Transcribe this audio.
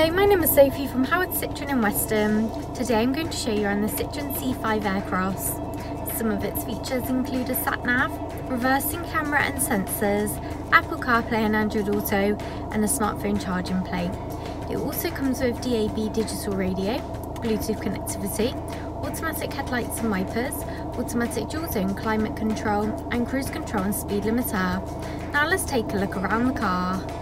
Hello, my name is Sophie from Howard Citroen in Weston. Today I'm going to show you around the Citroen C5 Aircross. Some of its features include a sat-nav, reversing camera and sensors, Apple CarPlay and Android Auto, and a smartphone charging plate. It also comes with DAB digital radio, Bluetooth connectivity, automatic headlights and wipers, automatic dual zone climate control, and cruise control and speed limiter. Now let's take a look around the car.